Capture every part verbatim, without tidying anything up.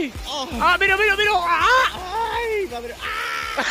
¡Ay! Oh. ¡Ah, mira, mira, mira! ¡Ah! ¡Ay, madre! ¡Ah!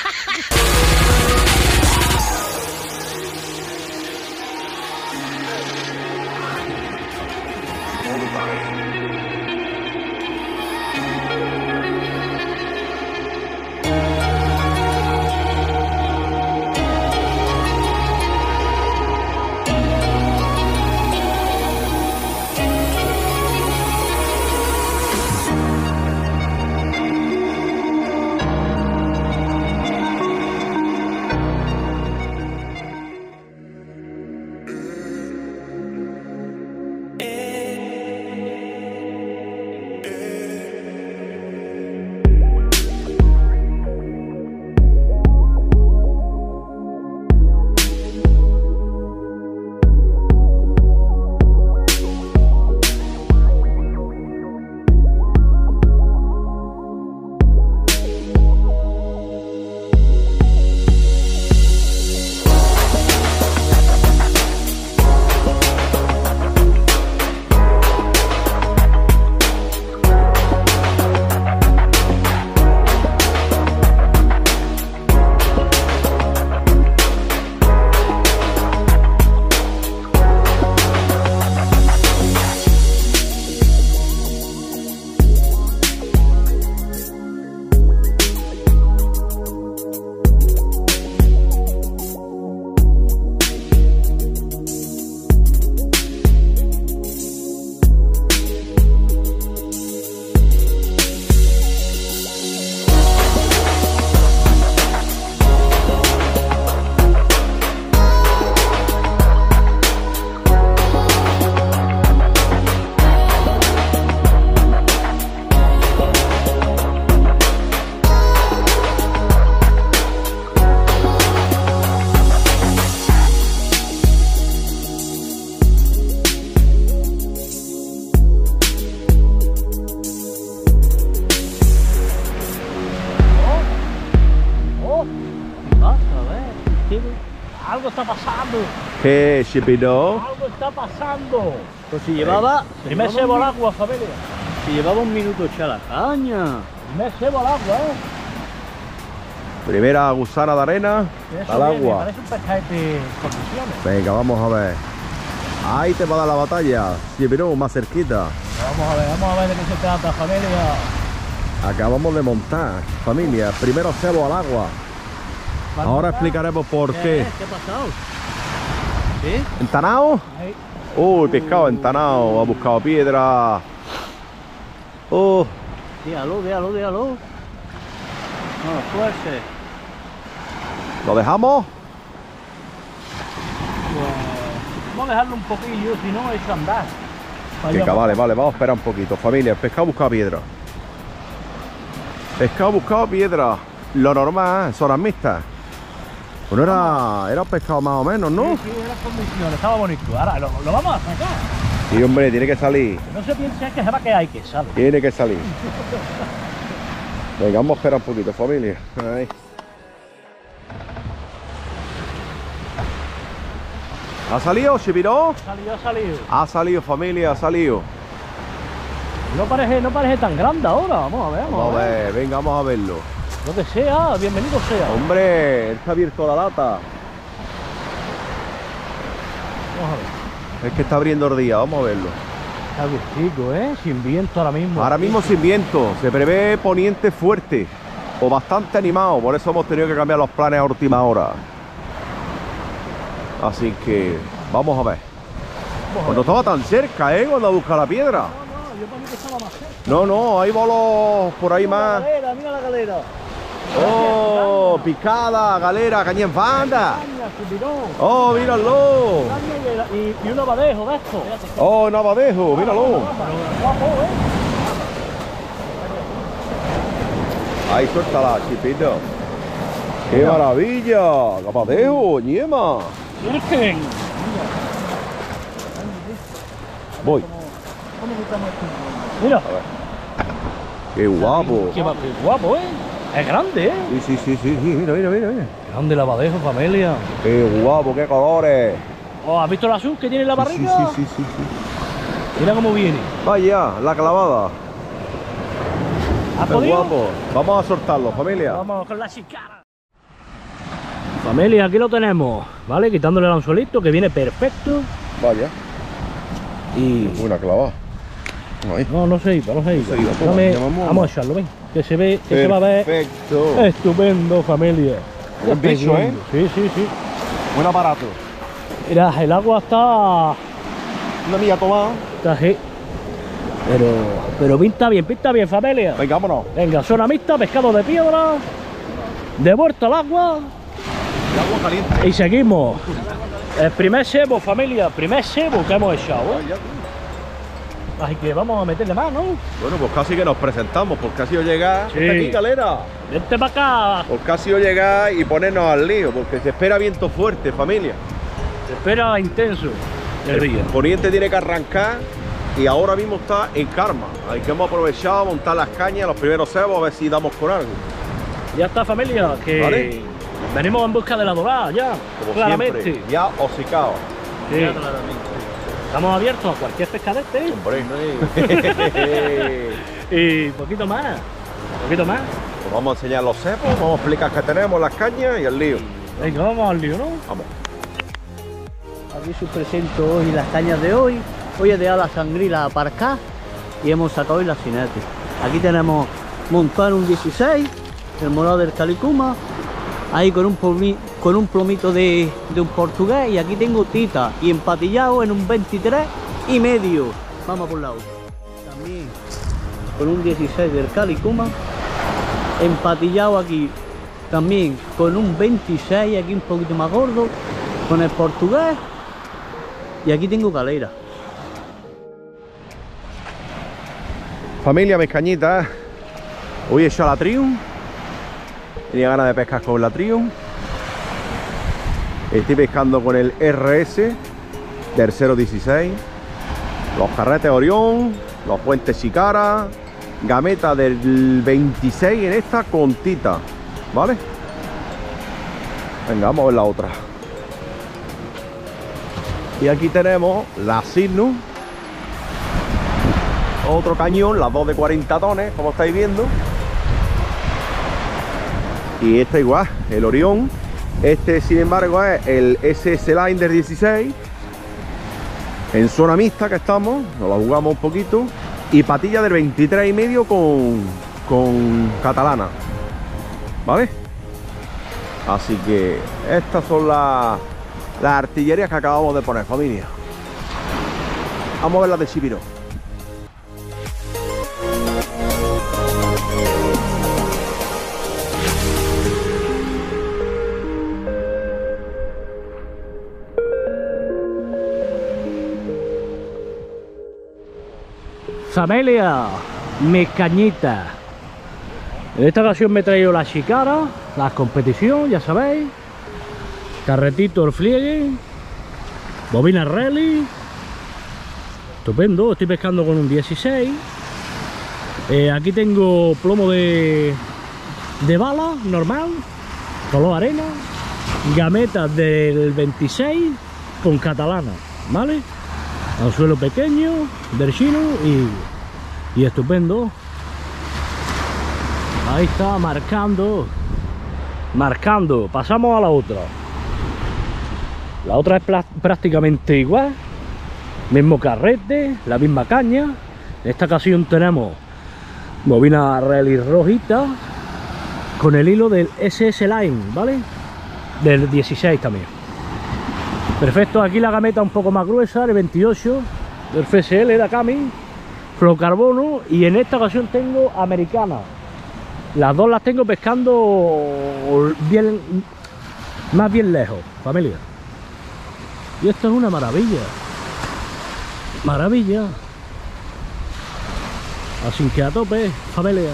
Algo está pasando. ¿Qué, Chipino? Algo está pasando. Pues si llevaba... Si me cebo el agua, familia. Si llevaba un minuto echar la caña. Me cebo el agua, ¿eh? Primera gusana de arena Eso al viene, agua. parece un pescadete en condiciones. Venga, vamos a ver. Ahí te va a dar la batalla. Chipino, más cerquita. Vamos a ver, vamos a ver de qué se trata, familia. Acabamos de montar, familia. Primero cebo al agua. Ahora explicaremos por qué. ¿Qué ha pasado? ¿Eh? ¿Entanado? Ahí. Uy, pescado entanado. Ha buscado piedra. Oh, Déjalo, déjalo, déjalo. No lo fuerces. ¿lo dejamos? Pues, vamos a dejarlo un poquillo, si no, es andar. Venga, vale, vale, vamos a esperar un poquito. Familia, el pescado busca piedra. Pescado buscado piedra. Lo normal, son horas mixtas. Bueno, era, era un pescado más o menos, ¿no? Sí, sí, era condiciones, estaba bonito. Ahora lo, lo vamos a sacar. Sí, hombre, tiene que salir. No se piense que se va a quedar y que sale. Tiene que salir. Venga, vamos a esperar un poquito, familia. Ahí. ¿Ha salido, Chipino? Salió, ha salido. Ha salido, familia, ha salido. No parece, no parece tan grande ahora. Vamos a ver, vamos, Vamos a ver, venga, vamos a verlo. Lo que sea, bienvenido sea. Hombre, está abierto la lata. Vamos a ver. Es que está abriendo el día, vamos a verlo. Está abiertico, ¿eh? Sin viento ahora mismo. Ahora mismo sin viento, se prevé poniente fuerte o bastante animado, por eso hemos tenido que cambiar los planes a última hora. Así que vamos a ver. Vamos a Pues no estaba tan cerca, ¿eh? Cuando busca la piedra. ver. No, no, yo para mí que estaba más cerca. No, no, hay bolos por ahí Mira la más. galera, mira la galera. Oh, picada, galera, caña en banda. Caña, chipirón. Oh, míralo. Caña y, y, y un abadejo de esto. Oh, navadejo, míralo. Pero guapo, ¿eh? Ahí suéltala, Chipito. ¡Qué maravilla! Navadejo, ñema. Virgen. Voy. Mira. ¡Qué guapo! Qué, qué guapo, ¿eh? Es grande, ¿eh? Sí, sí, sí, sí, sí, mira, mira, mira, mira. Grande el abadejo, familia. ¡Qué guapo, qué colores! Oh, ¿has visto el azul que tiene en la Sí, barriga? sí, sí, sí, sí. Mira cómo viene. Vaya, la clavada. ¿Has Qué podido? guapo. Vamos a soltarlo, familia. Vamos con la chicara. Familia, aquí lo tenemos, ¿vale? Quitándole el anzuelito, que viene perfecto. Vaya. Y... Una clavada. Ahí. No, no se iba, no se iba. se iba, toma, Dame- llamamos. Vamos a echarlo, ven. Que se ve, que se va a ver Perfecto. estupendo, familia. Buen bicho, ¿eh? Sí, sí, sí. Buen aparato. Mira, el agua está... Una milla tomada. está así. Pero, pero pinta bien, pinta bien, familia. Venga, vámonos. Venga, zona mixta, pescado de piedra. De vuelta al agua. El agua caliente. Y seguimos. El primer cebo, familia, primer cebo que hemos echado, ¿eh? Vaya. Así que vamos a meterle más, ¿no? Bueno, pues casi que nos presentamos, porque ha sido llegar. Sí. Está aquí, Calera. Vente para acá. Porque ha sido llegar y ponernos al lío, porque se espera viento fuerte, familia. Se espera intenso el día. El poniente tiene que arrancar y ahora mismo está en calma. Así que hemos aprovechado a montar las cañas, los primeros cebos, a ver si damos con algo. Ya está, familia, que Vale. venimos en busca de la dorada, ya, Como claramente. siempre, ya hocicado. Sí. Estamos abiertos a cualquier pescadete. Hombre. Y poquito más, poquito más. Pues vamos a enseñar los cepos, vamos a explicar qué tenemos, las cañas y el lío. Venga, vamos al lío, ¿no? Vamos. Aquí os presento hoy las cañas de hoy. Hoy he dejado la sangrila aparcada y hemos sacado hoy las cinetes. Aquí tenemos montar un dieciséis, el morado del Calicuma, ahí con un, plomi, con un plomito de, de un portugués, y aquí tengo tita y empatillado en un veintitrés y medio. Vamos por la otra. También con un dieciséis del Calicuma, empatillado aquí también con un veintiséis, aquí un poquito más gordo, con el portugués, y aquí tengo calera. Familia, mis cañitas. Hoy he hecho la Triumph. Tenía ganas de pescar con la Triumph. Estoy pescando con el R S del cero dieciséis. Los carretes Orión, los puentes Chicara, gameta del veintiséis en esta con tita, ¿vale? Venga, vamos a ver la otra. Y aquí tenemos la Cygnus. Otro cañón, las dos de cuarenta tones, como estáis viendo. Y esta igual, el Orión. Este, sin embargo, es el S S Line del dieciséis. En zona mixta que estamos, nos la jugamos un poquito. Y patilla del veintitrés y medio con, con catalana. ¿Vale? Así que estas son las, las artillerías que acabamos de poner, familia. Vamos a ver las de Chipiró. Familia, mis cañitas. En esta ocasión me he traído la chicara, la competición, ya sabéis. Carretito el fliegue. Bobina rally. Estupendo, estoy pescando con un dieciséis. Eh, aquí tengo plomo de, de bala, normal. Color arena. Gametas del veintiséis con catalana, ¿vale? Anzuelo pequeño, del chino y, y estupendo. Ahí está, marcando. Marcando. Pasamos a la otra. La otra es prácticamente igual. Mismo carrete, la misma caña. En esta ocasión tenemos bobina rally rojita con el hilo del S S Line, ¿vale? Del dieciséis también. Perfecto, aquí la gameta un poco más gruesa, el veintiocho, del F S L de Akami, fluorocarbono, y en esta ocasión tengo americana. Las dos las tengo pescando bien, más bien lejos, familia. Y esto es una maravilla. Maravilla. Así que a tope, familia.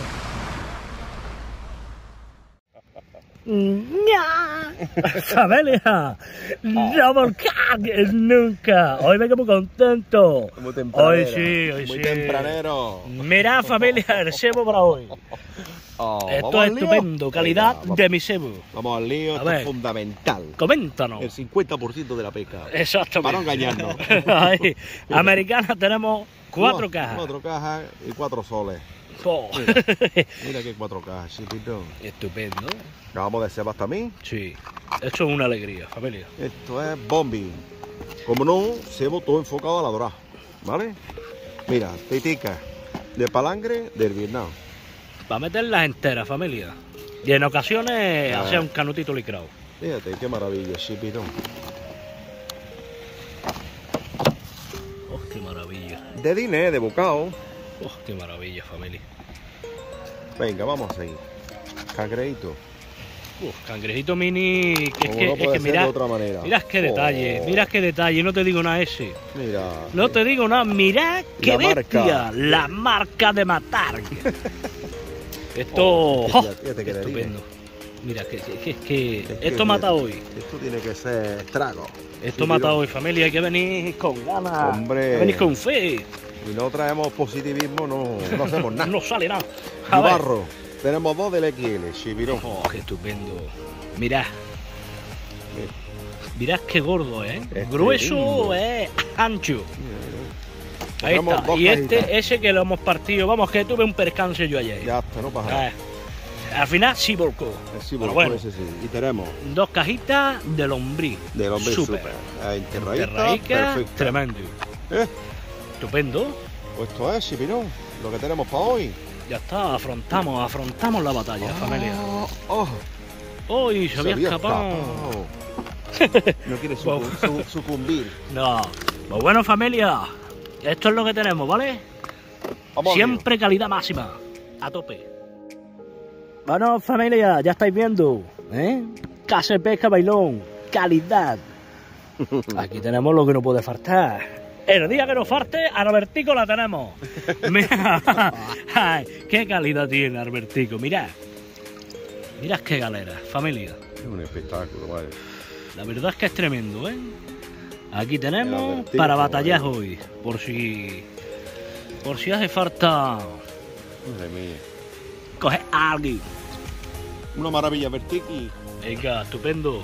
Familia, no volcanes nunca. Hoy vengo muy contento. Muy tempranero. Hoy sí, hoy muy sí. tempranero. Mirad, familia, el cebo para hoy. Oh, Esto ¿vamos es al lío? estupendo, calidad Venga, vamos, de mi cebo. vamos al lío, A esto ver. es fundamental. Coméntanos. El cincuenta por ciento de la pesca. Exactamente. Para no engañarnos. Ahí. Americana tenemos cuatro Cuatro- cajas. Cuatro cajas y cuatro soles. Oh. Mira, mira qué cuatro K, chipito. Estupendo. Acabamos de cebar también. Sí, esto es una alegría, familia. Esto es bombi. Como no, cebo todo enfocado a la dorada, ¿vale? Mira, tetica de palangre del Vietnam. Va a meterlas enteras, familia. Y en ocasiones Ah. hacer un canutito licrado. Fíjate, qué maravilla, chipito. Oh, qué maravilla. De diné, de bocado. Oh, qué maravilla, familia. Venga, vamos a seguir. Cangrejito. Uf, cangrejito mini, que es Como que, no es puede que ser mirad, de otra manera. mirad qué detalle, Oh. mirad qué detalle, no te digo nada ese. Mira. No te digo nada, mirad qué La bestia, marca. la marca de matar. Esto, Oh, ¡oh! fíjate, fíjate que le Estupendo. Mira, que, que, que, que Es que- esto mata hoy. Esto tiene que ser trago. Esto Sí, mata pero- hoy, familia, hay que venir con ganas. Hombre. Hay que venir con fe. Si no traemos positivismo, no, no hacemos nada. No sale nada. A Y ver. barro. Tenemos dos del X L, chipirón. Oh, qué estupendo. Mirad. Mirad qué gordo, ¿eh? Es Grueso, tremendo. ¿eh? Ancho. Ahí Tenemos está. dos Y cajitas. este, ese que lo hemos partido, vamos, que tuve un percance yo ayer. Ya está, no pasa nada. Eh, al final sí volcó. Sí, Pero bueno, bueno, ese sí. Y tenemos dos cajitas de lombriz. del hombre Súper. super. Enterradita, Enterraica, perfecta. tremendo. ¿Eh? Estupendo. Pues esto es, chipirón, lo que tenemos para hoy. Ya está, afrontamos, afrontamos la batalla, familia. Oh, oh, Uy, se se había había escapado. escapado. No quiere sucu- su- sucumbir. No. Pues bueno, familia, esto es lo que tenemos, ¿vale? Vamos al Siempre calidad máxima. A tope. Bueno, familia, ya estáis viendo, ¿eh? Casa de pesca bailón. Calidad. Aquí tenemos lo que no puede faltar. El día que nos falte, Albertico la tenemos. Mira, ay, qué calidad tiene Albertico. Mirad. Mirad qué galera, familia. Es un espectáculo, vale. La verdad es que es tremendo, ¿eh? Aquí El tenemos Albertico, para batallar vale. hoy. Por si... Por si hace falta... Madre mía. Coger a alguien. Una maravilla, Vertiqui. Venga, estupendo.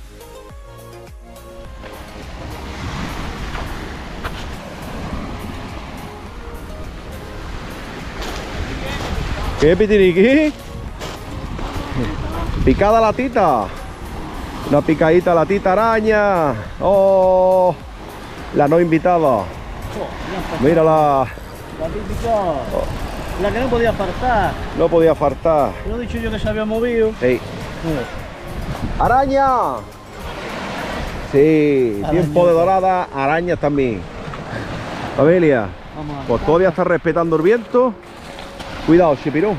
¿Qué pitiriqui? Picada la tita. Una picadita la tita araña. Oh, la no invitada. Mírala. La típica, la que no podía faltar. No podía faltar. Te lo he dicho yo que se había movido. Ey. ¡Araña! Sí, Araña. tiempo de dorada, arañas también. Familia, Vamos a pues todavía está respetando el viento. Cuidado, chipirón.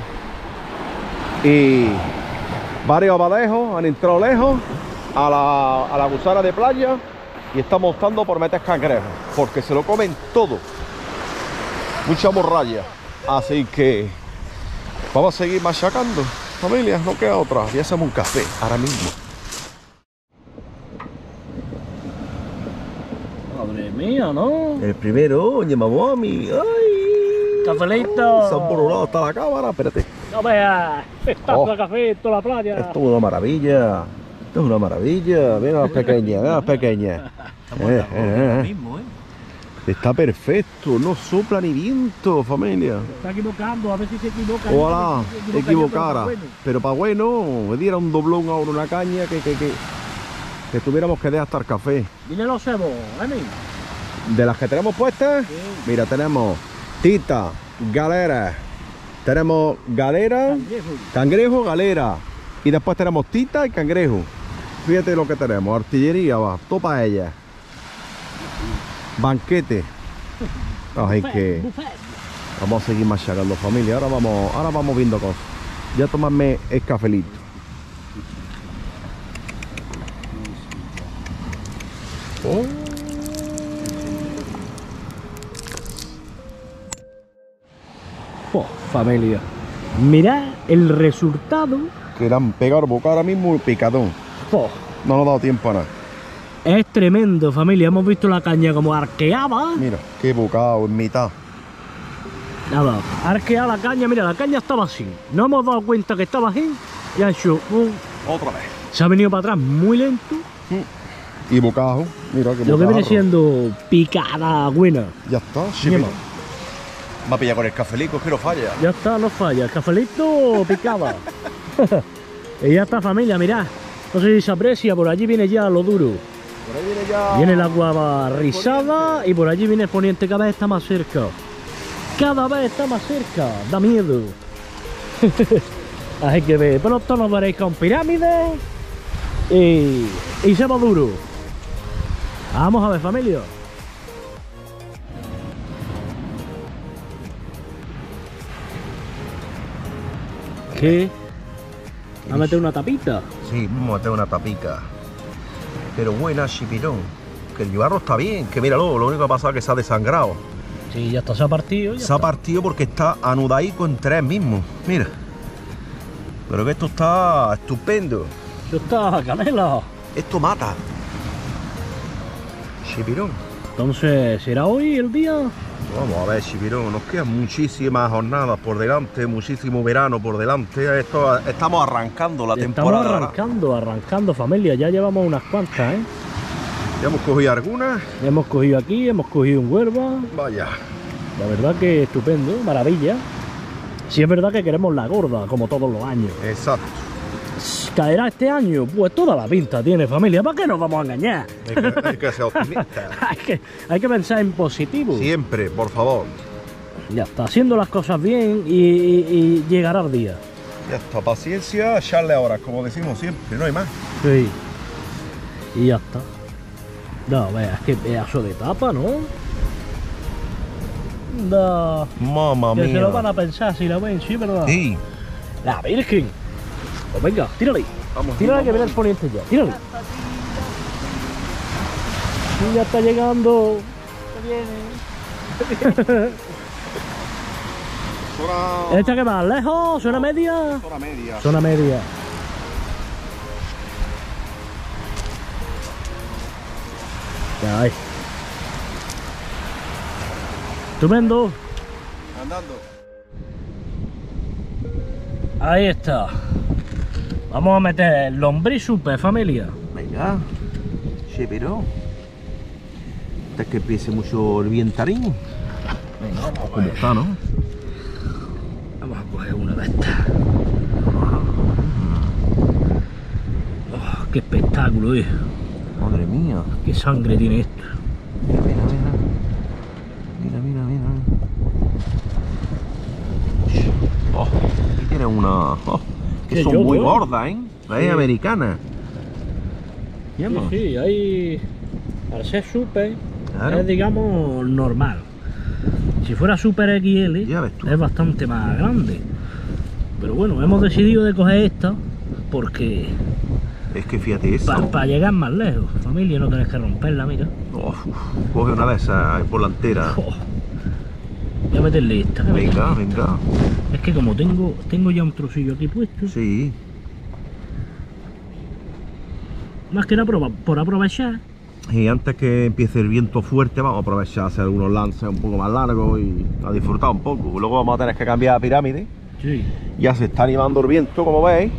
Y varios abadejos han entrado lejos a la, a la gusana de playa y estamos optando por meter cangrejos, porque se lo comen todo. Mucha morralla. Así que vamos a seguir machacando. Familia, no queda otra. Ya hacemos un café ahora mismo. Madre mía, ¿no? El primero, oye, mami. ¡Ay! Cafelito. Se han borrado hasta la cámara. Espérate. No veas. Está Oh. de café, toda la playa. Esto es una maravilla. Esto es una maravilla. Mira las pequeñas, mira las pequeñas. Eh, eh, eh. mismo, ¿eh? Está perfecto. No sopla ni viento, familia. Está equivocando, a ver si se equivoca. Ojalá Se te equivoca yo, equivocara. pero bueno. Pero para bueno, me diera un doblón ahora, una caña que, que, que, que tuviéramos que dejar hasta el café. Dile los cebos, Emi. De las que tenemos puestas, Sí. mira, tenemos tita, galera, tenemos galera, Cangrejo. cangrejo, galera. Y después tenemos tita y cangrejo. Fíjate lo que tenemos, artillería, va, topa ella. Banquete. Así que Buffet. vamos a seguir machacando, familia. Ahora vamos, ahora vamos viendo cosas. Ya tomarme el cafelito. Oh. Oh, familia. Mirad el resultado. Que le han pegado boca ahora mismo el picadón. Oh, No nos ha dado tiempo a nada. es tremendo, familia. Hemos visto la caña como arqueaba. Mira, qué bocado en mitad. Nada, arqueaba la caña. Mira, la caña estaba así. No hemos dado cuenta que estaba así. Y ha hecho un... Otra vez. Se ha venido para atrás muy lento. Y bocado. Mira qué Lo que bocado. viene siendo picada buena. Ya está, Mira. chipirón. Me ha pillado con el cafelico, es que no falla. Ya está, no falla. El cafelito picaba. Y ya está, familia, mirad. No sé si se aprecia, por allí viene ya lo duro. Por ahí viene ya... Viene el agua rizada y por allí viene el poniente, cada vez está más cerca. Cada vez está más cerca, da miedo. Así que ve, pronto nos veréis con pirámides y, y se va duro. Vamos a ver, familia. ¿Qué? ¿Va a meter una tapita? Sí, vamos a meter una tapica. Pero buena, chipirón. Que el barro está bien, que míralo, lo único que ha pasado es que se ha desangrado. Sí, ya está, se ha partido. Ya se está. ha partido porque está anudaico en tres mismos. Mira. Pero que esto está estupendo. Esto está canela. Esto mata. Chipirón. Entonces, ¿será hoy el día? Vamos a ver, Chipirón, nos quedan muchísimas jornadas por delante, muchísimo verano por delante. Esto, estamos arrancando la Estamos temporada. arrancando, arrancando, familia. Ya llevamos unas cuantas, ¿eh? Ya hemos cogido algunas. Hemos cogido aquí, hemos cogido un Huelva. Vaya. La verdad que estupendo, maravilla. Si es verdad que queremos la gorda, como todos los años. Exacto. ¿Caerá este año? Pues toda la pinta tiene, familia. ¿Para qué nos vamos a engañar? Hay que, hay que ser optimista. hay, que, hay que pensar en positivo. Siempre, por favor. Ya está, haciendo las cosas bien y, y, y llegará el día. Ya está, paciencia, echarle ahora, como decimos siempre, no hay más. Sí. Y ya está. No, veas, qué pedazo de tapa, ¿no? No. Mamma Que mía. se lo van a pensar si la ven, sí, ¿verdad? Sí. La Virgen. Pues venga, tírale. Vamos, Tírale que vamos. viene el poniente ya. Tírale. Y ya está llegando. Zona, ¿Esta que más? ¿Lejos? ¿Zona media? zona media. Zona media. Ya hay. Estupendo. Andando. Ahí está. Vamos a meter lombriz super, familia. Venga. Chipirón. Hasta que empiece mucho el vientarín. Venga, vamos a ¿Cómo está, no? Vamos a coger una de estas. Oh, qué espectáculo, eh. Madre mía. Qué sangre tiene esto. Mira, mira, mira. Mira, mira, mira. Oh, aquí tiene una. Oh, que Qué son yo, muy ¿no? gordas, ¿eh? La es Sí. americana. Sí, sí, hay... Al ser super, Claro. es digamos normal. Si fuera super X L, Ya ves tú. es bastante más grande. Pero bueno, hemos decidido de coger esta porque... Es que fíjate esa. Para llegar más lejos, familia, no tenés que romperla, mira. Oh, uf, coge una de esas por la entera. Oh. Voy a meterle esta. voy a meterle Venga, esta. venga. Es que como tengo tengo ya un trocillo aquí puesto, Sí. más que nada por, por aprovechar. Y antes que empiece el viento fuerte, vamos a aprovechar a hacer algunos lances un poco más largos y a disfrutar un poco. Luego vamos a tener que cambiar la pirámide. Sí. Ya se está animando el viento, como veis.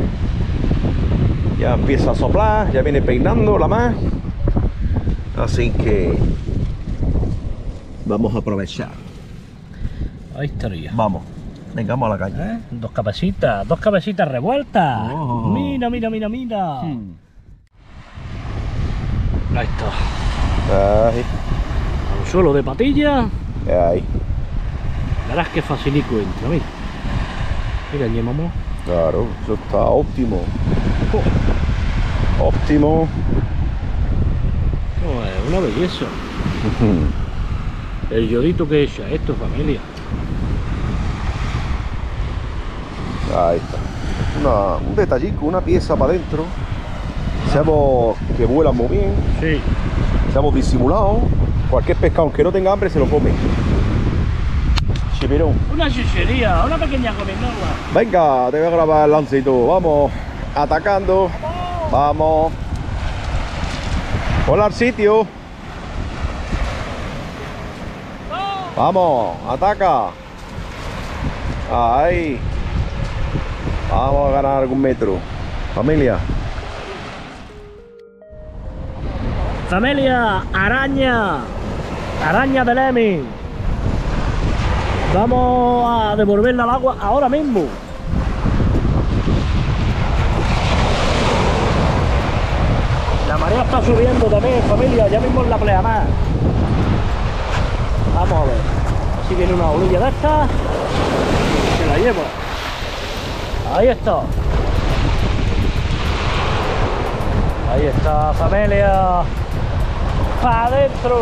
Ya empieza a soplar, ya viene peinando la mar. Así que vamos a aprovechar. Ahí estaría. Vamos, venga, vamos a la calle. ¿Eh? Dos cabecitas, dos cabecitas revueltas. Oh. Mira, mira, mira, mira. Hmm. Ahí está. Ahí, Al suelo de patilla. ahí. Verás que facilico entra, mira. Mira, llevamos. Claro, eso está óptimo. Óptimo. No, es una belleza. El yodito que echa esto, familia. Ahí está. Una, un detallico, una pieza para adentro. Sabemos que vuelan muy bien. Sí. Estamos disimulados. Cualquier pescado, aunque no tenga hambre, se lo come. Chipirón. Una chuchería, una pequeña gominola. Venga, te voy a grabar el lance y todo. Vamos, atacando. Vamos. Hola al sitio. Vamos, ataca. Ahí. Vamos a ganar algún metro. Familia. Familia, araña. Araña de Lemming. Vamos a devolverla al agua ahora mismo. La marea está subiendo también, familia, ya mismo en la pleamar. Vamos a ver. Si viene una orilla de estas, se la llevo. Ahí está. Ahí está, familia. ¡Para adentro!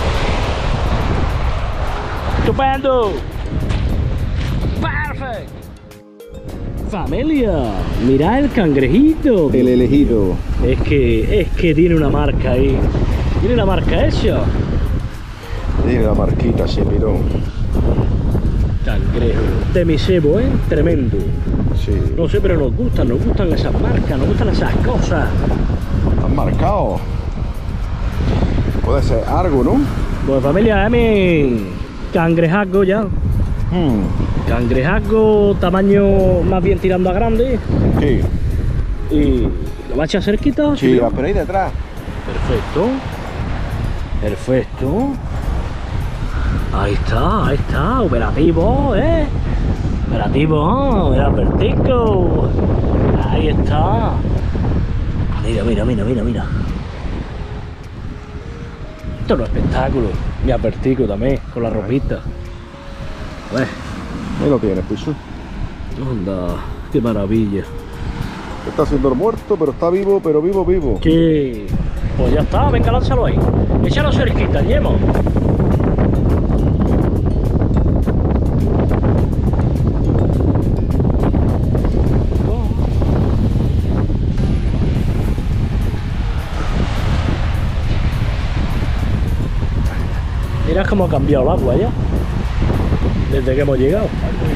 ¡Estupendo! ¡Perfecto! Familia, mirad el cangrejito. El elegido. Es que, es que tiene una marca ahí. Tiene una marca hecha. Tiene la marquita, se miró. Cangrejo. De mi cebo, ¿eh? Tremendo. Sí. No sé, pero nos gustan, nos gustan esas marcas, nos gustan esas cosas. Han marcado. Puede ser algo, ¿no? Pues familia, es mi cangrejaco ya. Hmm. Cangrejaco, tamaño más bien tirando a grande. Sí. Y lo va a echar cerquita. Sí, la pero ahí detrás. Perfecto. Perfecto. Ahí está, ahí está. Operativo, ¿eh? Operativo, mira, vertico. Ahí está. Mira, mira, mira, mira, mira. Esto es un espectáculo. Mi apertico también, con la ropita. Pues, Ahí lo tienes, Pichu. onda, qué maravilla. Está siendo muerto, pero está vivo, pero vivo, vivo. Que pues ya está, venga, lánzalo ahí. Échalo cerquita, Yemo. Mira cómo ha cambiado el agua ya. Desde que hemos llegado.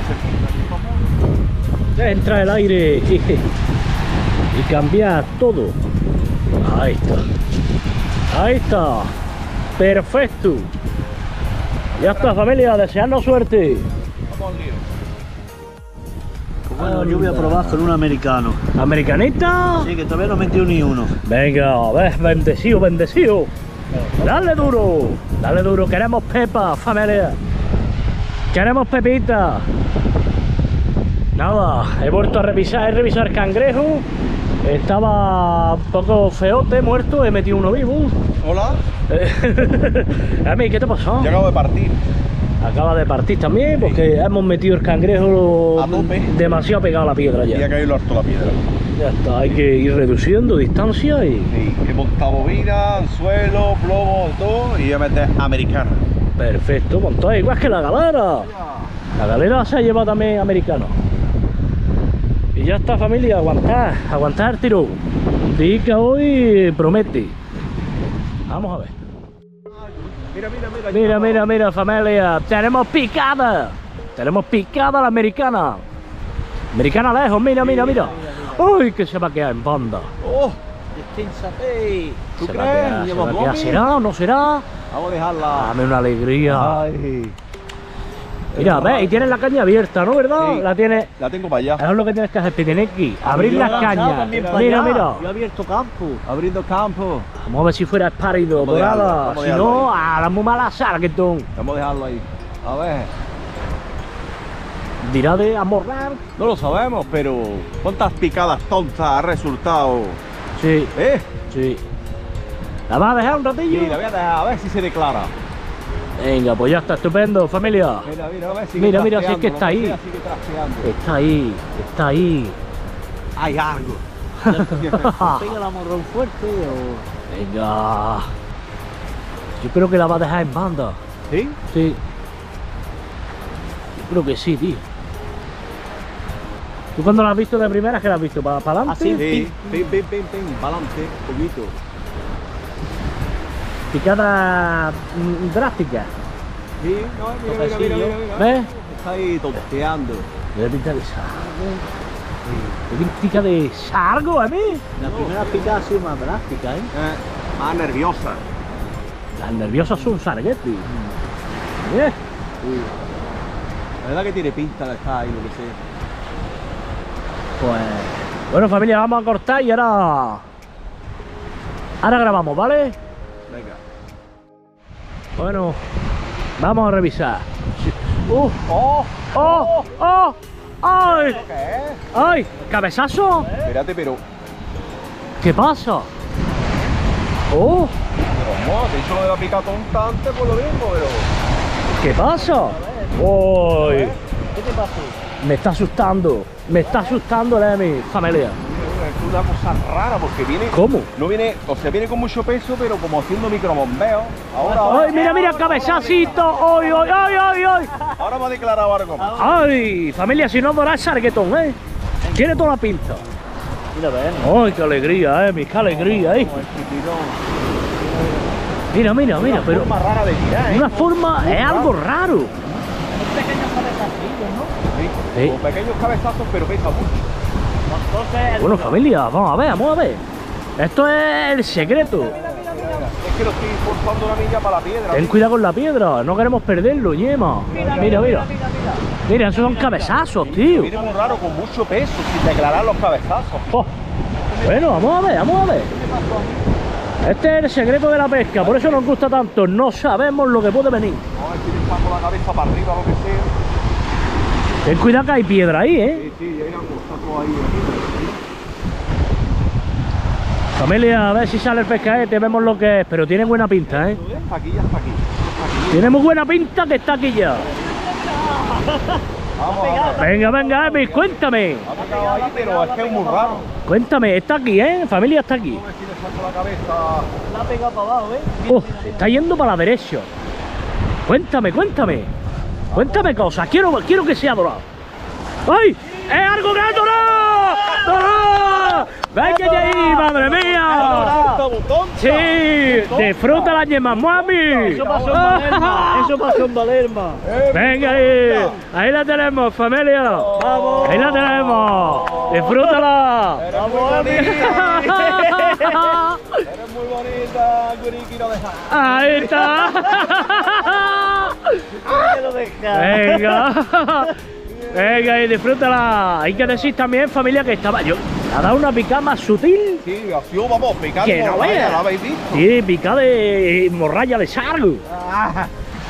Entra el aire y, y cambia todo. Ahí está. Ahí está. Perfecto. Ya está, familia, deseando suerte. Bueno, yo voy a probar con un americano. ¿Americanita? Sí, que todavía no metió ni uno. Venga, ves, bendecido, bendecido. Dale duro, dale duro. Queremos pepa, familia. Queremos pepita. Nada, he vuelto a revisar, he revisado el cangrejo. Estaba un poco feote, muerto, he metido uno vivo. Hola. A mí, ¿qué te pasó? Yo acabo de partir. Acaba de partir también porque hemos metido el cangrejo A tope. demasiado pegado a la piedra Y ha ya. caído harto la piedra. Ya está, hay que ir reduciendo distancia y... Sí, he montado bobina, anzuelo, plomo, todo y voy a meter americana. Perfecto, pues todo igual que la galera. La galera se ha llevado también americano. Y ya está, familia, aguantar, aguantar el tiro. Di que hoy promete. Vamos a ver. Mira, mira, mira. Mira, mira, mira, familia. Tenemos picada. Tenemos picada la americana. Americana lejos, mira, mira, mira. Uy, que se va a quedar en banda. Oh, Desténsate. ¿Tú Se va a quedar, se va a quedar. ¿Será o no será? Vamos a dejarla. Dame una alegría. ay. Mira, ve, y tienes la caña abierta, ¿no? ¿Verdad? Sí. La tienes... La tengo para allá. Eso es lo que tienes que hacer, Pitineki. Abrir Yo he las lanzado cañas. también para Mira, allá. mira. Yo he abierto campo. Abriendo campo. Vamos a ver si fuera espárido, Vamos a dejarlo, dorada. vamos a Si dejarlo no, a la muy mala Sargeton. Vamos a dejarlo ahí. A ver. Dirá de amorrar. No lo sabemos, pero ¿cuántas picadas tontas ha resultado? Sí, ¿Eh? sí. ¿La vas a dejar un ratillo? Sí, la voy a dejar a ver si se declara. Venga, pues ya está, estupendo, familia. Mira, mira, a ver si Mira, mira, si es que está ahí. Sigue trasteando. Está ahí, está ahí. Hay algo. Pega el amorrón fuerte o... Venga. Yo creo que la va a dejar en banda. ¿Sí? Sí. Yo creo que sí, tío. ¿Tú cuando la has visto de primera, que la has visto? ¿Para adelante? Así. Sí. Pim, pim, pim, pim. Para adelante, poquito. Picada mm, drástica. Sí, no, mira, mira, mira, mira, mira. ¿Ves? Está ahí tonteando. Tiene pinta de sargo. Tiene pinta de sargo a mí. La primera picada ha sido más drástica, ¿eh? Eh, más nerviosa. Las nerviosas son sarguetti. ¿Eh? La verdad que tiene pinta de estar ahí, lo que sé. Pues... Bueno, familia, vamos a cortar y ahora... Ahora grabamos, ¿vale? Venga. Bueno, vamos a revisar. Uh. ¡Oh! ¡Oh! ¡Oh! ¡Ay! ¿Qué es? ¡Ay! ¿Cabezazo? Espérate, pero... ¿Qué pasa? ¡Oh! Pero, no, te he dicho lo de la pica tonta antes por lo mismo, pero... ¿Qué pasa? ¡Uy! ¿Qué te pasó? Me está asustando. Me está asustando la de mi familia. Es una cosa rara porque viene... ¿Cómo? No viene... O sea, viene con mucho peso, pero como haciendo microbombeo. Ahora, ahora... ¡Ay, mira, mira, cabezacito! ¡Ay, ay, ay, ay, ay! Ahora me ha declarado algo más. ¡Ay! Familia, si no dorás sarguetón, ¿eh? Tiene toda la pinta. Mira, ven. ¡Ay, qué alegría, eh! ¡Qué alegría, eh! Mira, mira, mira, pero... Una forma rara de tirar, ¿eh? Una forma... es algo raro. Son pequeños cabezacillos, ¿no? Sí, Sí. con pequeños cabezazos, pero pesa mucho. Entonces, Bueno, familia, vamos a ver, vamos a ver. Esto es el secreto. Es que lo estoy forzando una milla para la piedra. Ten cuidado con la piedra, no queremos perderlo, Ñema. Mira, mira. Mira, esos son cabezazos, tío. Viene muy raro, con mucho peso, sin declarar los cabezazos. Oh. Bueno, vamos a ver, vamos a ver. Este es el secreto de la pesca, por eso nos gusta tanto. No sabemos lo que puede venir. No, es que le saco la cabeza para arriba, lo que sea. Ten cuidado que hay piedra ahí, ¿eh? Sí, sí, ya irán costando ahí. Familia, a ver si sale el pescaete, vemos lo que es. Pero tiene buena pinta, ¿eh? Hasta aquí, hasta aquí. Hasta aquí. Tiene muy buena pinta que está aquí ya. Vamos, vamos. Venga, venga, Emis, cuéntame. Ha pegado ahí, pero es que es muy raro. Cuéntame, está aquí, ¿eh? Familia, está aquí. A ver si le saco la cabeza. la ha pegado para abajo, ¿eh? Oh, se está yendo para la derecha. Cuéntame, cuéntame. Cuéntame cosas. Quiero, quiero que sea dorado. ¡Ay! ¡Es algo que es dorado! ¡Dorado! ¡Venga de ahí, madre mía! ¡Sí! ¡Disfruta la yema, mami! Eso pasó en Valerma. Eso pasó en Valerma. ¡Venga ahí! Ahí la tenemos, familia. ¡Vamos! Ahí la tenemos. ¡Disfrútala! Eres muy bonita. Eres muy bonita, Guriki, no dejas. Ahí está. ¿Qué lo dejas? Venga. Venga y disfrútala. Hay que decir también, familia, que estaba yo. Ha dado una picada más sutil. Sí, ha sido, vamos, picando. Que no morralla, veas. ¿lo habéis visto? Sí, picada de morralla de sargo. Ah,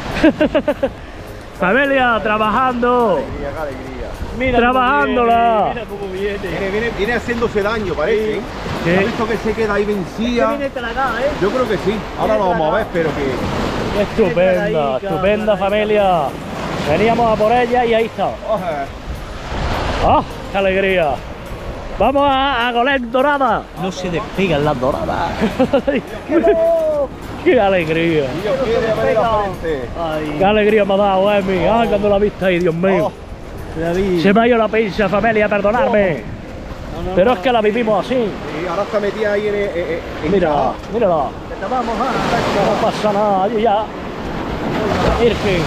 Familia, trabajando. alegría, qué alegría. Mira Trabajándola. cómo viene, Mira cómo viene. Viene, viene, viene haciéndose daño, parece. ¿eh? Sí. ¿Has visto que se queda ahí Este vencida? viene tragado, ¿eh? Yo creo que sí. Ahora lo vamos a ver, pero que... Estupenda, estupenda familia. Veníamos a por ella y ahí está. Oje. ¡Ah! ¡Qué alegría! ¡Vamos a, a goler dorada! No se despegan las doradas. ¡Qué alegría! Dios quiere ver la frente. Ay, ¡Qué alegría me ha dado, Emi! ¡Ay, cuando la viste ahí, Dios mío! Oh, David. Se me ha ido la pinza, familia, perdonadme. No, no, Pero no. es que la vivimos así. y ahora está metida ahí en... en, en Mira, mírala. Que te vamos a... No pasa nada, yo ya. Virgen.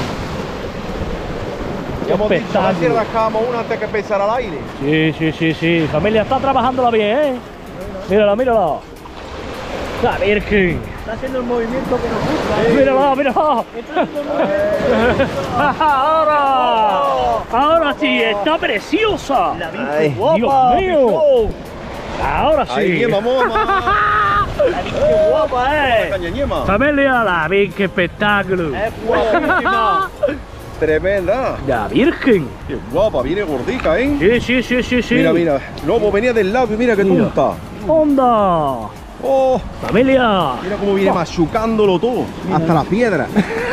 Ya hemos dicho, a ver si espectáculo. rascábamos una antes que empezar al aire. Sí, sí, sí, sí. Familia, está trabajándola bien, ¿eh? Mírala, mírala. La Virgen. Está haciendo el movimiento que nos gusta, ¿eh? Mírala, mírala. Está haciendo el movimiento. Ahora. Ahora sí, está preciosa. La Virgen Ay, guapa. Dios mío. Pichón. Ahora Ahí, sí. Ñema, vamos, vamos. La Virgen guapa, ¿eh? Caña, Ñema. Familia, la Virgen espectáculo. Es guapísima. Tremenda. La Virgen. Qué guapa, viene gordita, ¿eh? Sí, sí, sí, sí, sí. Mira, mira. Lobo venía del lado y mira qué Mira. tonta. ¡Onda! Oh, Familia. mira cómo viene machucándolo todo. Hasta la piedra.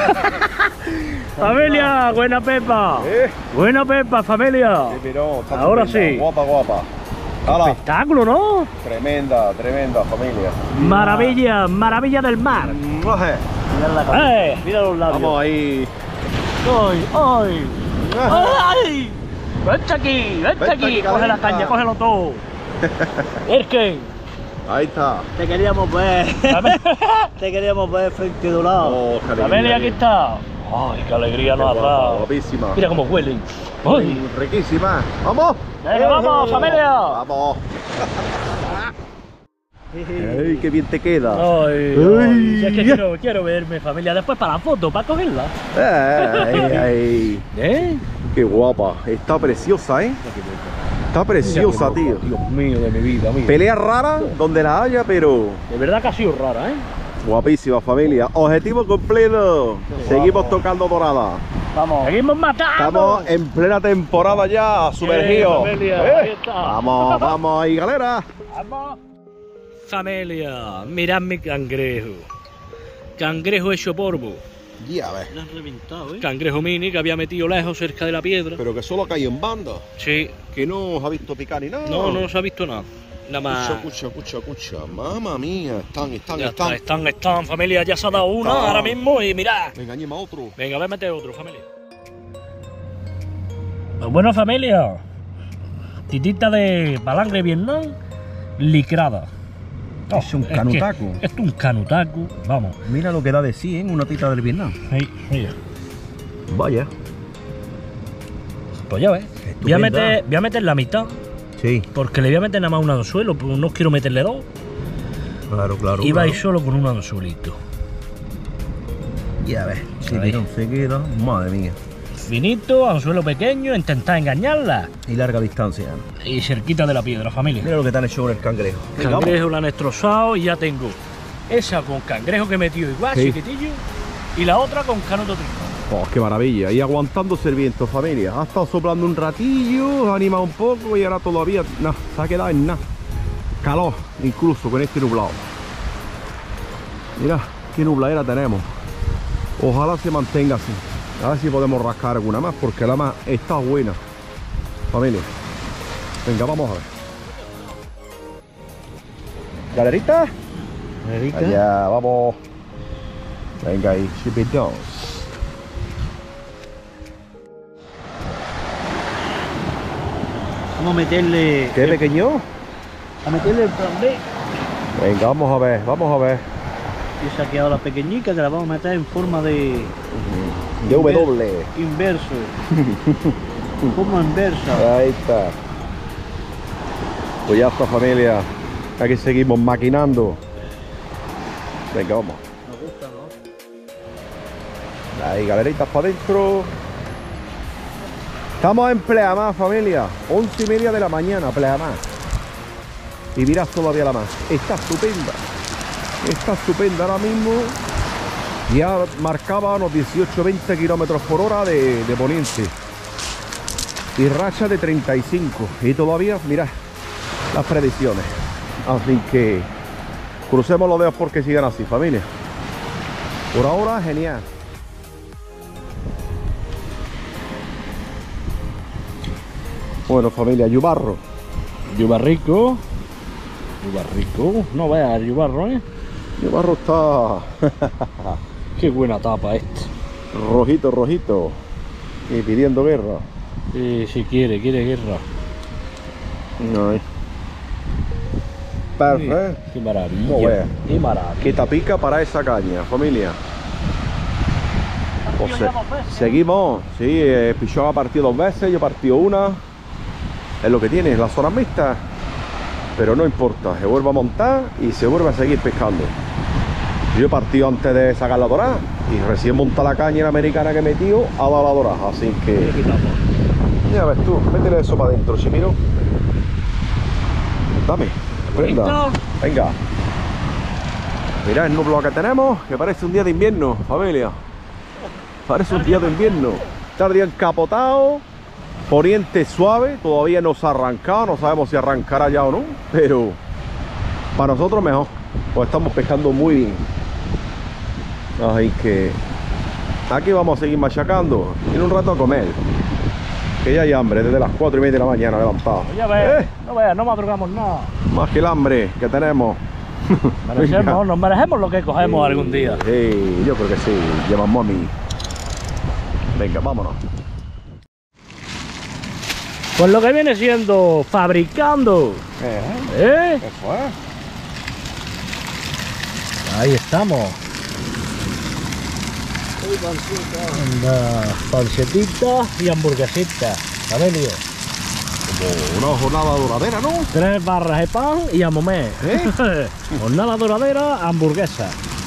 Familia, buena pepa. Eh. Buena pepa, familia. Sí, pero está Ahora estupenda, sí. Guapa, guapa. ¡Hala! Espectáculo, ¿no? Tremenda, tremenda familia. Maravilla, maravilla del mar. Oje. Mira la cabeza. ¡Eh! Mira los labios. Vamos ahí. ¡Ay, ay! ¡Ay! ¡Vente aquí! ¡Vente Vente aquí! aquí, ¡Coge la calenta. caña, cógelo todo! ¡Erken! Ahí está. Te queríamos ver. Te queríamos ver frente dorado. Oh, qué alegría. Familia, aquí está. ¡Ay, qué alegría nos ha Guapa, dado! guapísima. Mira cómo huelen. ¡Ay! Riquísima. ¡Vamos! ¡Venga, vamos, familia! ¡Vamos! ¡Ay, qué bien te queda! ¡Ay! Ay. ay, si es que quiero, quiero verme, familia. Después para la foto, para cogerla. ¡Ay, ay! ¿Eh? ¡Qué guapa! Está preciosa, ¿eh? Está preciosa, tío. Dios mío de mi vida, amigo. Pelea rara donde la haya, pero De verdad que ha sido rara, ¿eh? guapísima familia. Objetivo completo. Seguimos tocando dorada. Vamos. Seguimos matando. Estamos en plena temporada ya, sumergidos. Eh, familia, ¿Eh? ahí está. Vamos, vamos ahí, galera. Vamos. Familia, mirad mi cangrejo. Cangrejo hecho polvo. Ya ves. Lo has reventado, ¿eh? Cangrejo mini que había metido lejos cerca de la piedra. Pero que solo cae en banda. Sí. Que no os ha visto picar ni nada. No, no se ha visto nada. Nada más. Escucha, escucha, escucha, escucha. Mamma mía, están, están, Ya están. está, están, están, familia. Ya se ha dado una Están. ahora mismo y mirad. Venga, añima otro. Venga, voy a meter otro, familia. Pues bueno, familia. Titita de palangre Vietnam, licrada. Es un que canutaco. Esto es un canutaco, vamos. Mira lo que da de sí, ¿eh? Una tita del Vietnam. Ahí, mira. Vaya. Pues ya ves. Voy a, meter, voy a meter la mitad, Sí, porque le voy a meter nada más un anzuelo, pues no quiero meterle dos. claro, claro. Y vais solo con un anzuelito. Ya ves. Si Ahí. tirón se queda, madre mía. Finito, anzuelo pequeño, intentar engañarla. Y larga distancia. Y cerquita de la piedra, familia. Mira lo que te han hecho con el cangrejo. Venga, Cangrejo la han destrozado y ya tengo esa con cangrejo que he metido igual, Sí. chiquitillo, y la otra con canuto trigo. Oh, qué maravilla. Y aguantándose el viento, familia. Ha estado soplando un ratillo, ha animado un poco y ahora todavía nada, se ha quedado en nada. Calor, incluso con este nublado. Mira qué nubladera tenemos. Ojalá se mantenga así. A ver si podemos rascar alguna más, porque la más está buena. Familia. Venga, vamos a ver. ¿Galerita? Allá, vamos. Venga ahí, ship it down. Vamos a meterle... ¿Qué pequeño? A meterle el plan B. Venga, vamos a ver, vamos a ver. Y se ha quedado la pequeñica que la vamos a meter en forma de... De W. Inverso. En forma inversa. Ahí está. Pues ya está, familia. Aquí seguimos maquinando. Venga, vamos. Nos gusta, ¿no? Ahí, galeritas para adentro. Estamos en pleamar, familia. Once y media de la mañana, pleamar. Y mirad todavía la más. Está estupenda. Está estupenda ahora mismo. Ya marcaba unos dieciocho veinte kilómetros por hora de, de poniente. Y racha de treinta y cinco. Y todavía, mirad las predicciones. Así que crucemos los dedos porque sigan así, familia. Por ahora, genial. Bueno, familia, Yubarro. Yubarrico. Yubarrico. No vaya el yubarro, ¿eh? Yubarro está Qué buena tapa este. rojito, rojito. Y pidiendo guerra. Sí, si quiere, quiere guerra. No, eh. Perfecto. Qué maravilla. No vea. Qué maravilla. Que tapica para esa caña, familia. Pues se- seguimos. Sí, eh, Pichón ha partido dos veces, yo he partido una. Es lo que tiene, la zona mixta. Pero no importa, se vuelve a montar y se vuelve a seguir pescando. Yo he partido antes de sacar la dorada y recién monta la caña americana que he metido a dar la dorada. Así que ya ves tú, métele eso para adentro, Chimiro. Dame, prenda. ¿Listo? Venga. Mirad el nublado que tenemos, que parece un día de invierno, familia. Parece un día de invierno. Está el día encapotado. Poniente suave, todavía no se ha arrancado, no sabemos si arrancará ya o no, pero para nosotros mejor, pues estamos pescando muy bien. Así que aquí vamos a seguir machacando y en un rato a comer, que ya hay hambre desde las cuatro y media de la mañana levantado. Ya ves, ¿Eh? no veas, no madrugamos nada. Más que el hambre que tenemos. Merecemos, nos merecemos lo que cogemos algún día. Sí, yo creo que sí, llevamos a mí. Venga, vámonos. Pues lo que viene siendo fabricando. ¿Eh? ¿Eh? ¿Qué fue? Ahí estamos. Anda, pancetitas y hamburguesitas. Familia. Como una jornada duradera, ¿no? Tres barras de pan y a momer. ¿Eh? Jornada duradera, hamburguesa.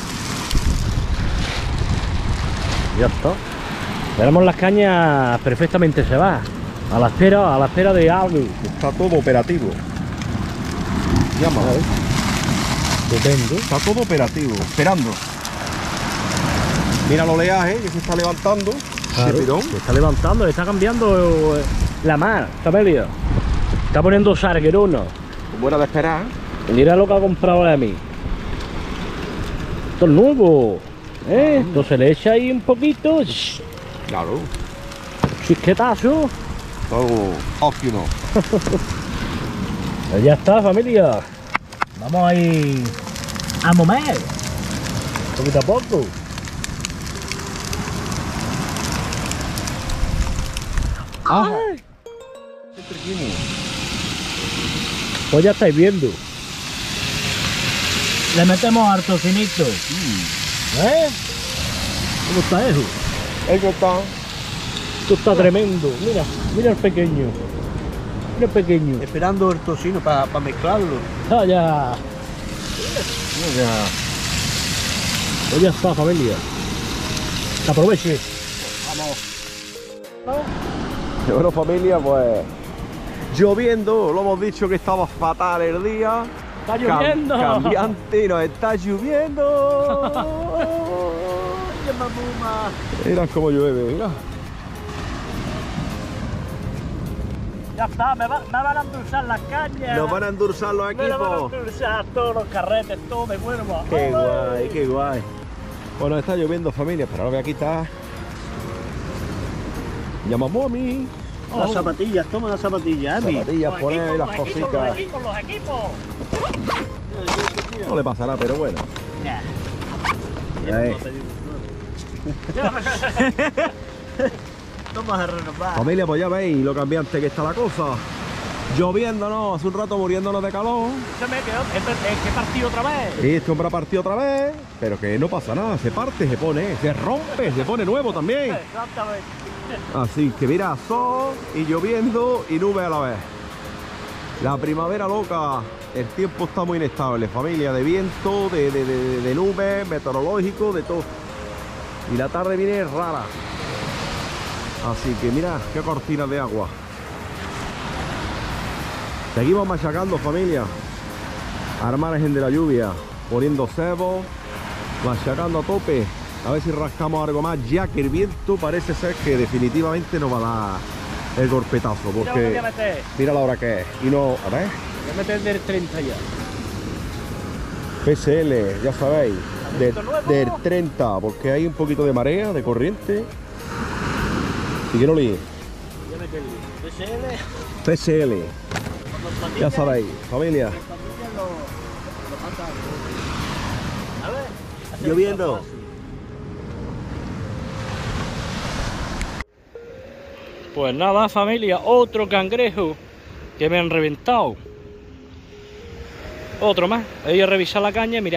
Ya está. Tenemos las cañas perfectamente cebadas. A la espera, a la espera de algo. Está todo operativo. Llama, ¿eh? Estupendo. Está todo operativo, esperando. Mira el oleaje que se está levantando. Claro, Chipirón. se está levantando, le está cambiando eh, la mar, familia. Está poniendo sarguerono. Como era de esperar. Y mira lo que ha comprado a mí. Esto es nuevo. ¿Eh? Entonces le echa ahí un poquito. sh, Claro. Chisquetazo. Todo óptimo. Pues ya está, familia. Vamos a ir a mover. Poquito a poco. Ajá. Pues ya estáis viendo. Le metemos harto finito. ¿Eh? ¿Cómo está eso? Eso está. Esto está tremendo. Mira, mira el pequeño. Mira el pequeño. Esperando el tocino para mezclarlo. Ah, ya. Pues ya está, familia. Que aproveche. Y bueno, familia, pues lloviendo, lo hemos dicho que estaba fatal el día. Está Cam- lloviendo. cambiante, nos está lloviendo. Mira cómo llueve, mira. Ya está, me, va- me van a endulzar las cañas. Nos van a endulzar los Me la van a equipos. endulzar todos los carretes, todo de vuelvo. Qué guay, qué guay. Bueno, está lloviendo, familia, pero ahora voy a quitar. Llamamos a mí. Las zapatillas, toma las zapatillas, Emi. Zapatillas, poner las cositas. Los equipos, los equipos. No le pasará, pero bueno. Ya. Ahí. Vamos a renovar. Familia, pues ya veis lo cambiante que está la cosa. Lloviéndonos, hace un rato muriéndonos de calor. Se me quedó. ¿Es que partido otra vez? Y este hombre ha partido otra vez, pero que no pasa nada, se parte, se pone, se rompe, se pone nuevo también. Exactamente. Así que mira, sol y lloviendo y nube a la vez. La primavera loca, el tiempo está muy inestable, familia, de viento, de, de, de, de nubes, meteorológico, de todo. Y la tarde viene rara. Así que mira, qué cortinas de agua. Seguimos machacando, familia. Al margen de la lluvia, poniendo cebo, machacando a tope. A ver si rascamos algo más, ya que el viento parece ser que definitivamente nos va a dar el golpetazo. Mira lo que Porque voy a meter. mira la hora que es. Y no, a ver, Voy a meter del treinta ya. P S L, ya sabéis, del, nuevo. del treinta, porque hay un poquito de marea, de corriente. Y que no líe. Voy a meterle P S L. P S L, ya sabéis, familia. A ver. Lloviendo. Pues nada, familia, otro cangrejo que me han reventado. Otro más. Voy a revisar la caña, mirad.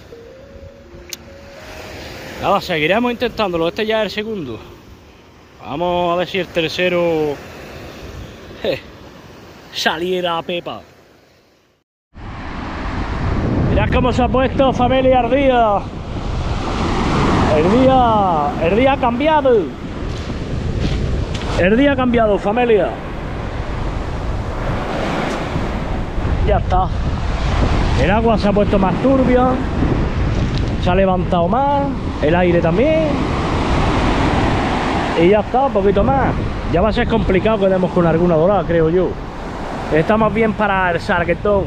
Nada, seguiremos intentándolo. Este ya es el segundo. Vamos a ver si el tercero eh, saliera a pepa. Mirad cómo se ha puesto, familia, el día. El día, el día ha cambiado. El día ha cambiado, familia. Ya está. El agua se ha puesto más turbia. Se ha levantado más. El aire también. Y ya está, un poquito más. Ya va a ser complicado que demos con alguna dorada, creo yo. Estamos bien para el sarguetón.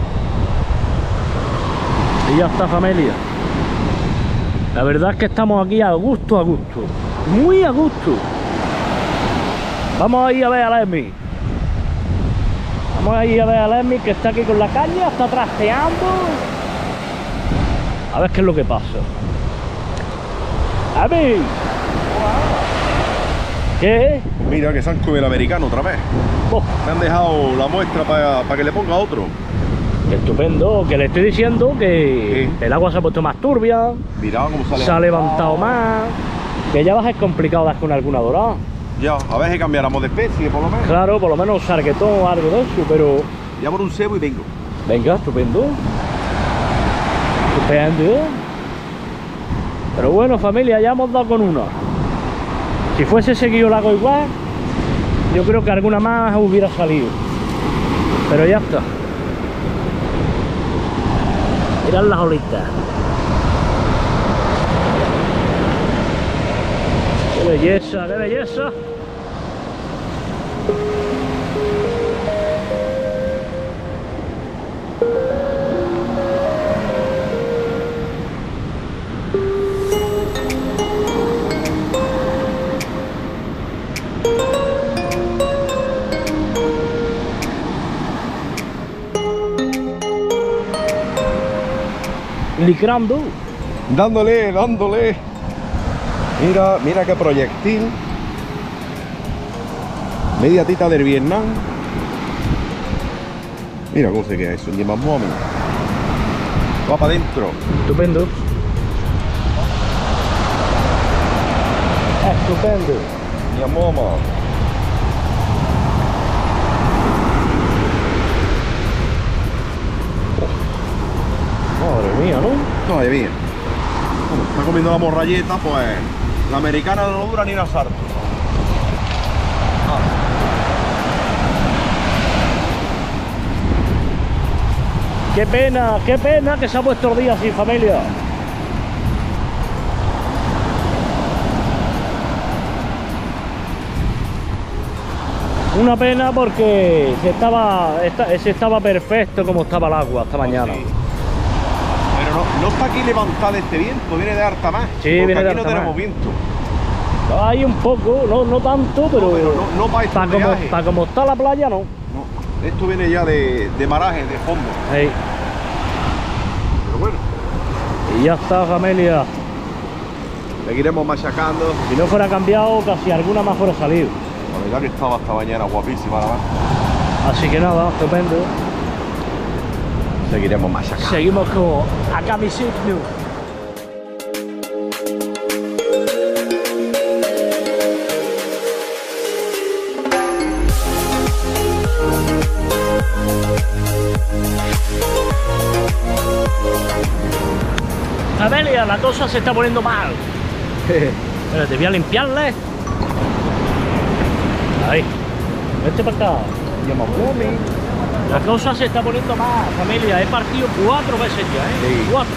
Y ya está, familia. La verdad es que estamos aquí a gusto, a gusto. Muy a gusto. Vamos a ir a ver a Lemmy. Vamos a ir a ver a Lemmy, que está aquí con la caña, está trasteando. A ver qué es lo que pasa. ¡Lemmy! ¿Qué? Mira que se han comido el americano otra vez. Oh, Me han dejado la muestra para que le ponga otro. qué estupendo, que le estoy diciendo que ¿Qué? el agua se ha puesto más turbia, Mira cómo sale. se ha levantado más, que ya va a ser complicado dar con alguna dorada. Ya, a ver si cambiáramos de especie por lo menos. Claro, por lo menos sarguetón o algo de eso, pero... Ya por un cebo y vengo. Venga, estupendo. Estupendo. Pero bueno, familia, ya hemos dado con una. Si fuese seguido el lago igual, yo creo que alguna más hubiera salido. Pero ya está. Mirad las olitas. ¡Qué belleza, qué belleza! Licrando. Dándole, dándole. Mira, mira qué proyectil. Media tita del Vietnam. Mira cómo se queda eso. Ni más mami. Va para adentro. Estupendo. Estupendo. Mi mamá. Madre mía, ¿no? Madre mía. Bueno, está comiendo la morralleta, pues la americana no dura ni un asalto. Ah. Qué pena, qué pena que se ha puesto el día sin familia. Una pena porque se estaba, esta- se estaba perfecto como estaba el agua esta mañana. Sí. Pero no, no está aquí levantado este viento, viene de Artamás. Sí, porque viene de aquí no Artamás. tenemos viento. Hay un poco, no, no tanto, pero, No, pero no- no para este como, oleaje. pa' como está la playa, no. No, esto viene ya de, de maraje, de fondo. Ey, Pero bueno, y ya está, familia. seguiremos machacando. Si no fuera cambiado, casi alguna más fuera salido. La verdad que estaba esta mañana guapísima, la verdad. Así que nada, estupendo. Seguiremos machacando. Seguimos con Akamisigno. Amelia, la cosa se está poniendo mal. Espérate, voy a limpiarle. Ahí. Vete para acá. La cosa se está poniendo mal, familia. He partido cuatro veces ya, ¿eh? Sí. Cuatro.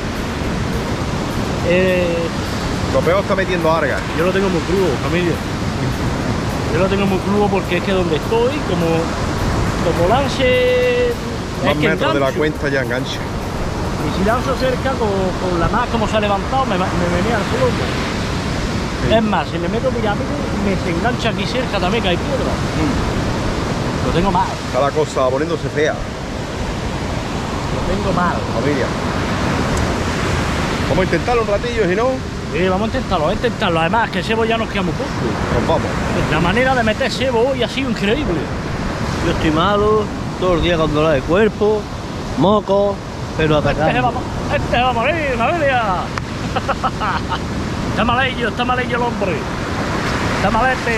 Eh, Lo peor está metiendo arga. yo lo tengo muy crudo, familia. Yo lo tengo muy crudo porque es que donde estoy, como, como lance... Más es que metros de la engancho. cuenta ya enganche. Y si lanzo cerca, con, con la más como se ha levantado, me, me venía al suelo. Sí. Es más, si le meto pirámide, me se engancha aquí cerca también, que hay piedra. Lo tengo mal, Está la cosa poniéndose fea, lo tengo mal. familia. Vamos a intentarlo un ratillo, si no, Sí, vamos a intentarlo, vamos a intentarlo. Además, que el sebo ya nos queda muy poco. nos vamos. La manera de meter sebo hoy ha sido increíble. Yo estoy malo, todo el día con dolor de cuerpo, moco, pero Este se va, atacando. a- este se va a morir, familia. Está malillo, está malillo el hombre. Está malete.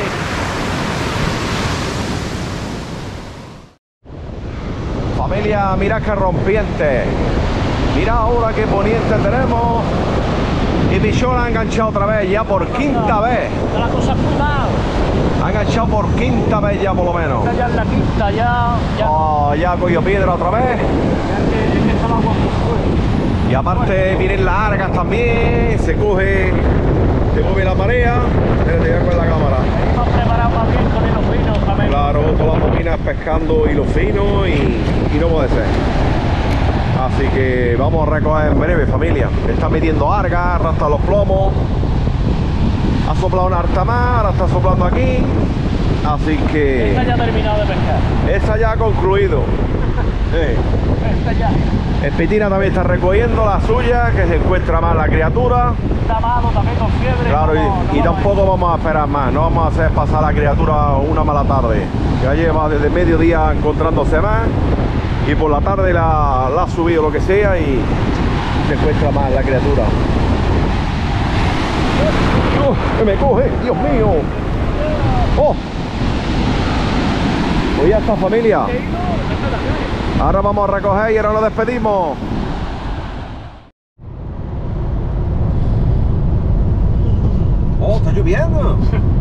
Familia, mira qué rompiente. Mira ahora qué poniente tenemos. Y Pichón ha enganchado otra vez, ya por quinta vez. Está la cosa muy mal. Ha enganchado por quinta vez ya por lo menos. Está ya en la quinta, ya. Ya. Oh, ya ha cogido piedra otra vez. Es que, es que está el agua muy fuerte. Y aparte vienen las argas también. Se coge, se mueve la marea. Espérate, voy a coger la cámara. Hemos preparado más bien con hilo fino, familia. Claro, todas las mominas pescando hilo fino y, y no puede ser. Así que vamos a recoger en breve, familia. Está metiendo argas, arrastra los plomos. Ha soplado una Artamás, ahora está soplando aquí. Así que Esta ya ha terminado de pescar. esta ya ha concluido. Sí. Esta ya. El Pitina también está recogiendo la suya, que se encuentra más la criatura. Está malo también con fiebre. Claro, no, y, no y vamos a- tampoco vamos a esperar más, no vamos a hacer pasar a la criatura una mala tarde. Ya lleva desde mediodía encontrándose más y por la tarde la, la ha subido lo que sea y se encuentra más la criatura. ¡Oh, que me coge! ¡Dios mío! ¡Oh! Pues ya está, familia. Ahora vamos a recoger y ahora nos despedimos. ¡Oh, está lloviendo!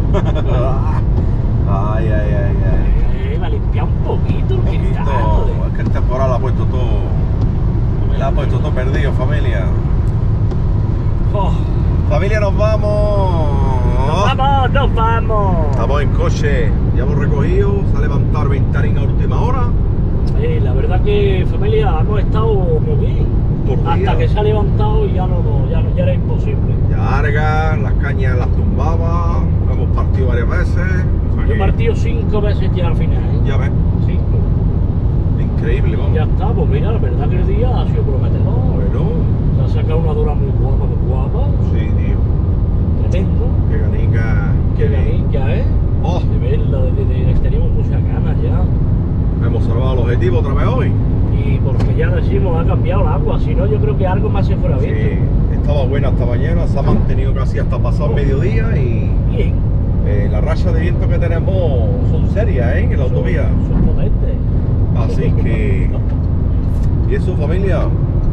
Ay, ay, ay, ay. Eh, va a limpiar un poquito el Un poquito. cristal. Es que el temporal ha puesto todo. Le ha puesto todo perdido, familia. Oh, Familia, nos vamos. Vamos. ¡Nos vamos! ¡Nos vamos! Estamos en coche, ya hemos recogido, se ha levantado Ventarín a última hora. Eh, la verdad que, familia, hemos estado muy bien. Por Hasta día. que se ha levantado y ya no, ya, no- ya era imposible. Ya Argas, las cañas las tumbaba, hemos partido varias veces. O sea Yo he que partido cinco veces ya al final, ¿eh? Ya ves, Cinco. increíble, vamos. Ya está, pues mira, la verdad que el día ha sido prometedor. Bueno, Se ha sacado una dura muy guapa, muy guapa. sí, tío. Tremendo. Qué ganica. Qué ganilla, ¿eh? Oh, De verla, de, de, de- teníamos muchas ganas ya. hemos salvado el objetivo otra vez hoy. Y porque ya decimos, ha cambiado el agua, si no yo creo que algo más se fuera Sí, viento. estaba buena hasta mañana, se ha mantenido casi hasta pasado el mediodía y Bien. eh, las rachas de viento que tenemos son serias, ¿eh? En la autovía. Son, son potentes. Así que... ¿Y eso, familia?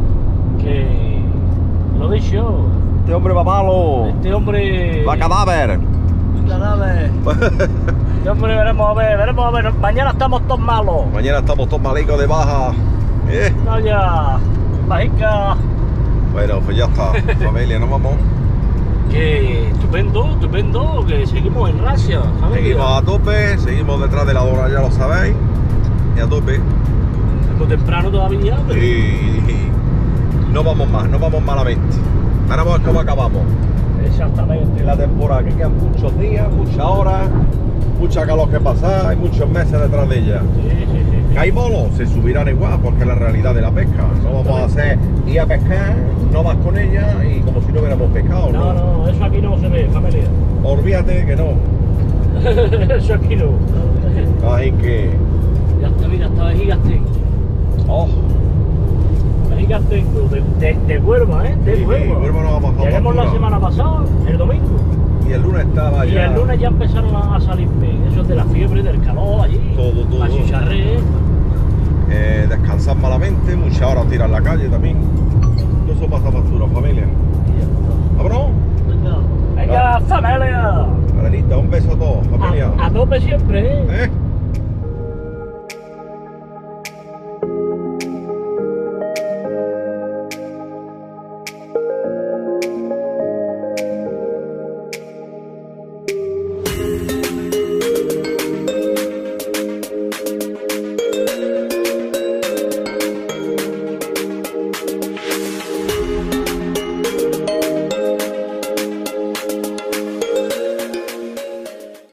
Que lo dicho, Este hombre va malo. este hombre. Va cadáver. Cadáver. Este hombre veremos a ver, veremos a ver. Mañana estamos todos malos. Mañana estamos todos malicos de baja. Eh, Vaya, bajica. Bueno, pues ya está. Familia, nos vamos. Que estupendo, estupendo, que seguimos en racha. ¿sabes? Seguimos a tope, seguimos detrás de la hora, ya lo sabéis. Y a tope. Es muy temprano todavía, pero. Y, y no vamos más, no vamos malamente. Ahora vamos a ver cómo acabamos. Exactamente. En la temporada, que quedan muchos días, muchas horas, mucha calor que pasar, hay muchos meses detrás de ella. Sí, sí, sí, sí. Que hay bolos, se subirán igual, porque es la realidad de la pesca. No vamos a hacer ir a pescar, no vas con ella y como si no hubiéramos pescado, No, ¿no? no, eso aquí no se ve, familia. Olvídate que no. Eso aquí no. Así que... Ya está, mira, hasta vejigas tengo. Oh, Vejigas tengo, de, de, de Huelva, ¿eh? De sí, Huelva. Huelva nos vamos a Llegamos la factura. semana pasada, el domingo. y el lunes estaba Y ya... el lunes ya empezaron a a salir bien. Eso es de la fiebre, del calor allí. Todo, todo. La chicharré. eh, descansar malamente, muchas horas tirar en la calle también. Todo eso pasa factura, familia. ¿Vámonos? Venga, familia. Arenita, un beso a todos, familia. A, a tope siempre, ¿eh? ¿Eh?